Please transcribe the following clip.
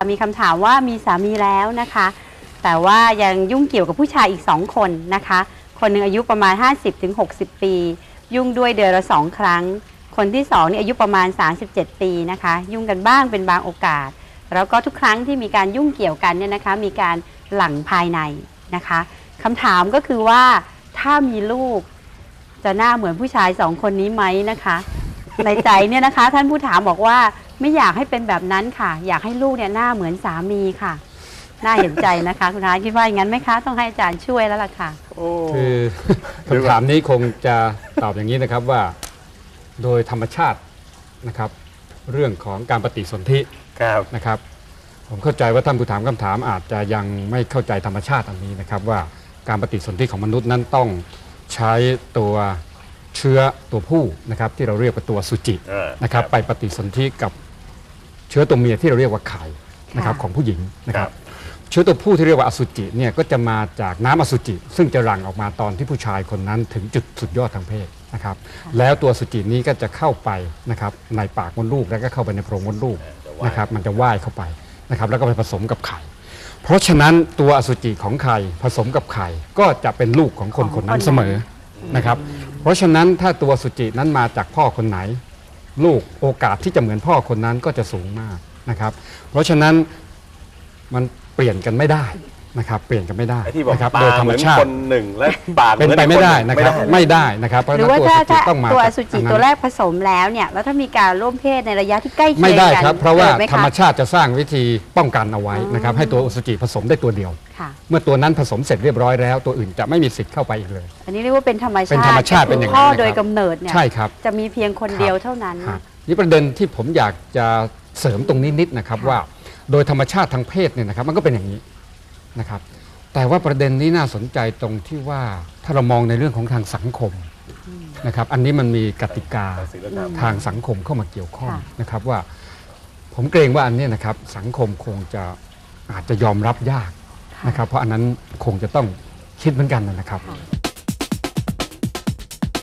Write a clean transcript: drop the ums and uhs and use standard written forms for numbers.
มีคำถามว่ามีสามีแล้วนะคะแต่ว่ายังยุ่งเกี่ยวกับผู้ชายอีก2 คนนะคะคนหนึ่งอายุประมาณ 50-60 ปียุ่งด้วยเดือนละ2 ครั้งคนที่2นี่อายุประมาณ37 ปีนะคะยุ่งกันบ้างเป็นบางโอกาสแล้วก็ทุกครั้งที่มีการยุ่งเกี่ยวกันเนี่ยนะคะมีการหลั่งภายในนะคะคำถามก็คือว่าถ้ามีลูกจะหน้าเหมือนผู้ชาย2 คนนี้ไหมนะคะในใจเนี่ยนะคะท่านผู้ถามบอกว่าไม่อยากให้เป็นแบบนั้นค่ะอยากให้ลูกเนี่ยหน้าเหมือนสามีค่ะน่าเห็นใจนะคะคุณอาคิดว่าอย่างนั้นไหมคะต้องให้อาจารย์ช่วยแล้วล่ะค่ะคือคำถามนี้คงจะตอบอย่างนี้นะครับว่าโดยธรรมชาตินะครับเรื่องของการปฏิสนธินะครับผมเข้าใจว่าท่านผู้ถามคำถามอาจจะยังไม่เข้าใจธรรมชาติอันนี้นะครับว่าการปฏิสนธิของมนุษย์นั้นต้องใช้ตัวเชื้อตัวผู้นะครับที่เราเรียกว่าตัวสุจินะครับไปปฏิสนธิกับเชื้อตัวเมียที่เราเรียกว่าไข่นะครับของผู้หญิงนะครับเชื้อตัวผู้ที่เรียกว่าอสุจิเนี่ยก็จะมาจากน้ำอสุจิซึ่งจะหลั่งออกมาตอนที่ผู้ชายคนนั้นถึงจุดสุดยอดทางเพศนะครับแล้วตัวอสุจินี้ก็จะเข้าไปนะครับในปากมดลูกแล้วก็เข้าไปในโพรงมดลูกนะครับมันจะว่ายเข้าไปนะครับแล้วก็ไปผสมกับไข่เพราะฉะนั้นตัวอสุจิของไข่ผสมกับไข่ก็จะเป็นลูกของคนคนนั้นเสมอนะครับเพราะฉะนั้นถ้าตัวอสุจินั้นมาจากพ่อคนไหนลูกโอกาสที่จะเหมือนพ่อคนนั้นก็จะสูงมากนะครับเพราะฉะนั้นมันเปลี่ยนกันไม่ได้นะครับเปลี่ยนกันไม่ได้นะครับโดยธรรมชาติคนหนึ่งและปากเป็นไปไม่ได้นะครับไม่ได้นะครับหรือว่าถ้าตัวอสุจิตัวแรกผสมแล้วเนี่ยแล้วถ้ามีการร่วมเพศในระยะที่ใกล้เคียงกันไม่ได้ครับเพราะว่าธรรมชาติจะสร้างวิธีป้องกันเอาไว้นะครับให้ตัวอสุจิผสมได้ตัวเดียวเมื่อตัวนั้นผสมเสร็จเรียบร้อยแล้วตัวอื่นจะไม่มีสิทธิ์เข้าไปอีกเลยอันนี้เรียกว่าเป็นธรรมชาติเป็นธรรมชาติเป็นอย่างนั้นพ่อโดยกำเนิดเนี่ยใช่ครับจะมีเพียงคนเดียวเท่านั้นนี่ประเด็นที่ผมอยากจะเสริมตรงนี้นิดนะครับว่าโดยธรรมชาติทางเพศเนี่ยนะครับมันก็เป็นอย่างนี้นะครับแต่ว่าประเด็นนี้น่าสนใจตรงที่ว่าถ้าเรามองในเรื่องของทางสังคมนะครับอันนี้มันมีกติกาทางสังคมเข้ามาเกี่ยวข้องนะครับว่าผมเกรงว่าอันนี้นะครับสังคมคงจะอาจจะยอมรับยากนะครับเพราะอันนั้นคงจะต้องคิดเหมือนกันนะครับ